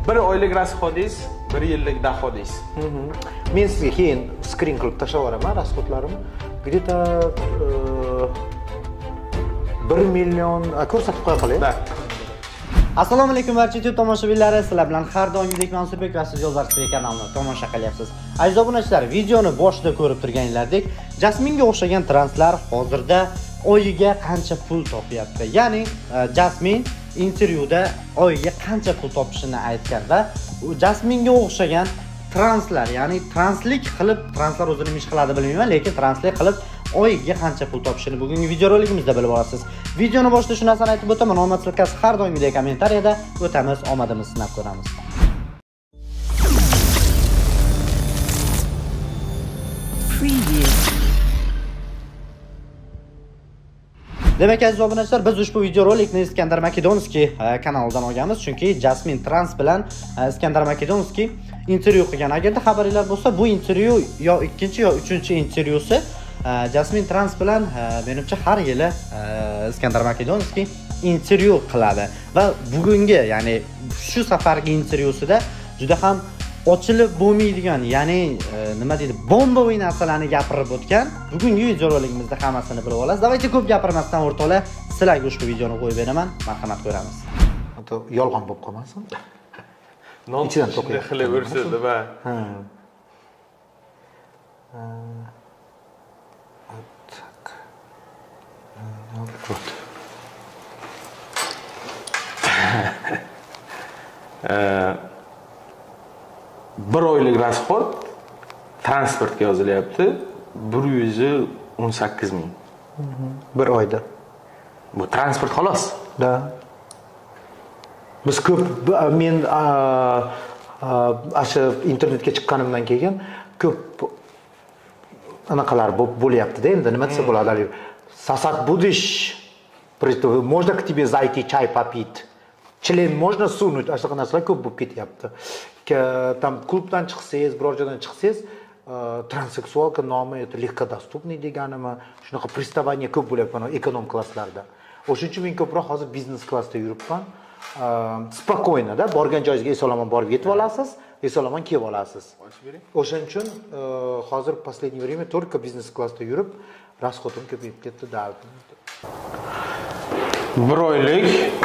1 oylik rasxodingiz, 1 yillik dohodingiz. Men sizga keyin skrin qilib tashlab yuboraman rasxodlarimni. Где-то 1 million ko'rsatib qo'ya qolay. Assalomu alaykum barcha YouTube tomoshabinlari, sizlar bilan har doimgidek Mansurbek va siz Yo'lbars TV kanalini tomosha qilyapsiz. Aziz obunachilar, videoni boshida ko'rib turganlaringdek, Jasminga o'xshagan translar hozirda oyiga qancha pul topyapti. Ya'ni Jasmin intervyuda oyiga qancha pul topishini aytgan va Jasminga o'xshagan translar, ya'ni translik qilib, translar o'zi nima ish qiladi bilmayman, lekin translik qilib oyiga qancha pul topishini bugungi videoroligimizda bilib olasiz. Videoni boshida shu narsani aytib o'taman, omad silkasi har doimgidek kommentariyada o'tamiz, omadimizni sinab ko'ramiz. Demak, aziz obunachilar, biz ushbu videorolikni Iskandar Makedonskiy kanalidan olganmiz, chunki Jasmin Trans bilan Iskandar Makedonskiy intervyu qilgan. Agarda xabaringiz bo'lsa, bu intervyu yo ikkinchi yo uchinchi intervyusi. Jasmin Trans bilan menimcha har yili Iskandar Makedonskiy intervyu qiladi va bugungi, ya'ni shu safargi intervyusida juda ham ochilib bo'lmaydigan, ya'ni nima deydi, bomboviy narsalarni gapirib o'tgan. Bugungi videoroligimizda hammasini bilib olasiz. Davaychi ko'p gapirmasdan o'rtoqlar, sizlarga ushbu videoni qo'yib beraman. Marhamat ko'ramiz. Hatto yolg'on bo'lib qolmasin. Ichidan to'qib qilib o'rsildi va bir oylik rasxod transportga yozilyapti 118 ming. Bir oyda. Bu transport xolos. Da. Biz ko'p, men asha internetga chiqqanimdan keyin ko'p anaqalar bo'lyapti-da, endi nima desa bo'ladi? Сосать будешь? Можно к тебе зайти чай попить? Член можно сунуть? Аш narsalar ko'p bo'lib ketyapti. Там klubdan chiqsangiz, biror joydan chiqsangiz, transseksualka nomi это легкодоступный deganimi, shunaqa приставание ko'p bo'lyapti ekonom klasslarda. O'shuning uchun men ko'proq hozir biznes klassda yuribman. Spokойно, da, borgan joyingizga eson-omon borib yetib olasiz, eson-omon kelib olasiz. O'shuning uchun hozir последнее время только biznes klassda yurib, rasxotim ko'payib ketdi, da. Bir oylik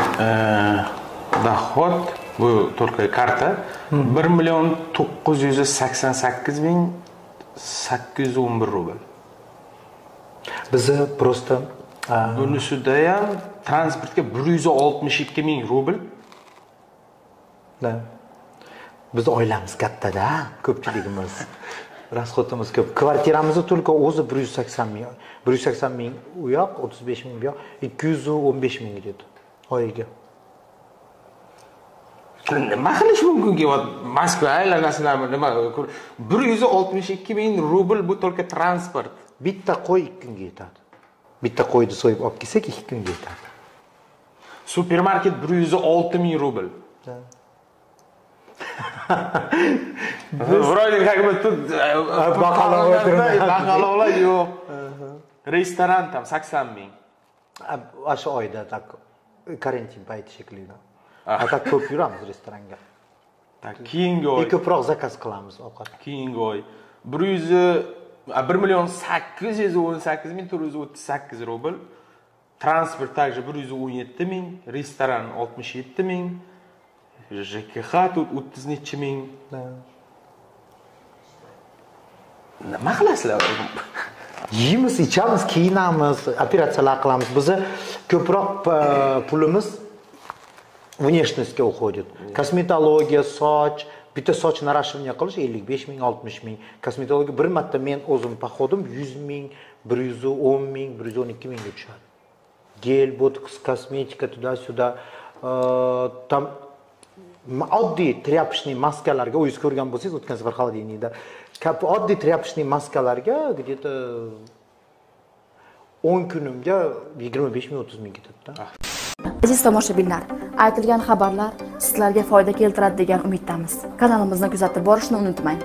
dohod, bu только karta 1 million 988 ming 811 rubl. Bizi просто bunisida ham transportga 162 ming rubl. Da. Biz oilamiz katta-da, ko'pchiligimiz. Rasxodimiz ko'p. Kvartiramizni только o'zi 180 ming. 180 ming u yoq, 35 ming bu yoq, 215 ming dedi oyiga. Nima qilish mumkin ki? Moskva aylanasizlarmi? Nima? 162 ming rubl bu только transport. Bitta qo'y 2 kunga yetadi. Bitta qo'yni so'yib olib kelsak 2 kunga yetadi. Supermarket 106 ming rubl. Vroylik haqida baqaloqlar yo'q. Restoran ham 80 ming. O'sha oyda tak karantin payti shekilli. Tak ko'p yuramiz restoranga. Tak keyingi oy ko'proq zakaz qilamiz ovqat. Keyingi oy 1 million 818 ming 438 rubl. Transport также 117 ming, restoran 67 ming. ЖКХ тут 30 ming. Nima qilasizlar? Yeymiz, ichamiz, kiyinamiz, operatsiyalar qilamiz. Bizni ko'proq pulimiz внешностьga uходит. Kosmetologiya, soch, bitta soch narashivniya qilish 55 ming, 60 ming. Kosmetologiya bir marta men o'zim paxodim 100 ming, 110 ming, 112 mingga tushadi. Gel, botoks, kosmetika, tuda-suda. Tam oddiy тряпочный maskalarga o'zingiz ko'rgan bo'lsangiz, o'tgan safar xolodilnikda oddiy тряпочный maskalarga где-то 10 kunimga 25 ming 30 ming ketadi-da. Aziz tomoshabinlar, aytilgan xabarlar sizlarga foyda keltiradi degan umiddamiz. Kanalimizni kuzatib borishni unutmang.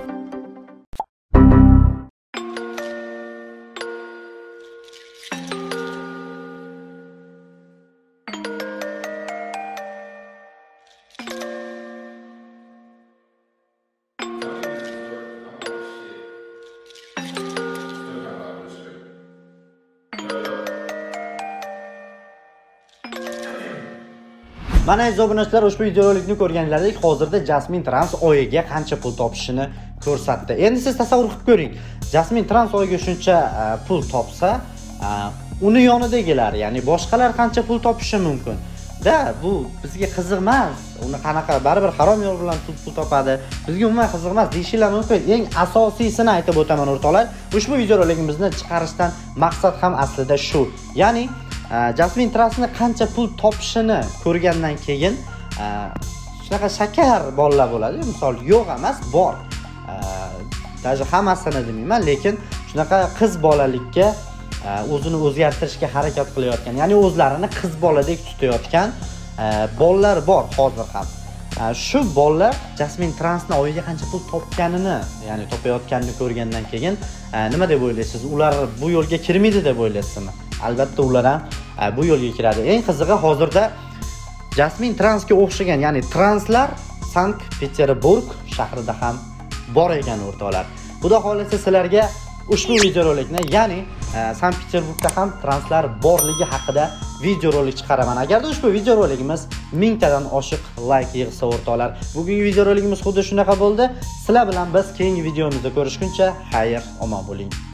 Mana aziz obunachilar, ushbu videorolikni ko'rganlaringizdek, hozirda Jasmine Trans oyiga qancha pul topishini ko'rsatdi. Endi siz tasavvur qilib ko'ring. Jasmine Trans oyiga shuncha pul topsa, uni yonidagilar, ya'ni boshqalar qancha pul topishi mumkin? Bu bizga qiziq emas. Uni qanaqa baribir harom yo'l bilan pul topadi. Bizga umuman qiziq emas deyishinglar mumkin. Eng asosiysini aytib o'taman o'rtoqlar. Ushbu videorolikimizni chiqarishdan maqsad ham aslida shu. Ya'ni Jasmine Transni qancha pul topishini ko'rgandan keyin shunaqa shakar bolalar bo'ladi. Misol yo'q emas, bor. Даже hammasini demayman, lekin shunaqa qiz bolalikka o'zini o'zgartirishga harakat qilayotgan, ya'ni o'zlarini qiz boladek tutayotgan bolalar bor hozir ham. Shu bolalar Jasmine Transni oyiga qancha pul topganini, ya'ni topayotganini ko'rgandan keyin nima deb o'ylaysiz? Ular bu yo'lga kirmaydi deb o'ylaysizmi? Albatta ular ham bu yo'lga kiradi. Eng qizig'i hozirda Jasmine Transga o'xshagan, ya'ni translar Sankt-Peterburg shahrida ham bor ekan o'rtoqlar. Xudo xolasa sizlarga ushbu videorolikni, ya'ni Sankt-Peterburgda ham translar borligi haqida videorolik chiqaraman. Agarda ushbu videoroligimiz 1000 tadan oshiq like yig'sa o'rtoqlar. Bugungi videoroligimiz xuddi shunaqa bo'ldi. Sizlar bilan biz keyingi videomizda ko'rishguncha xayr, omon bo'ling.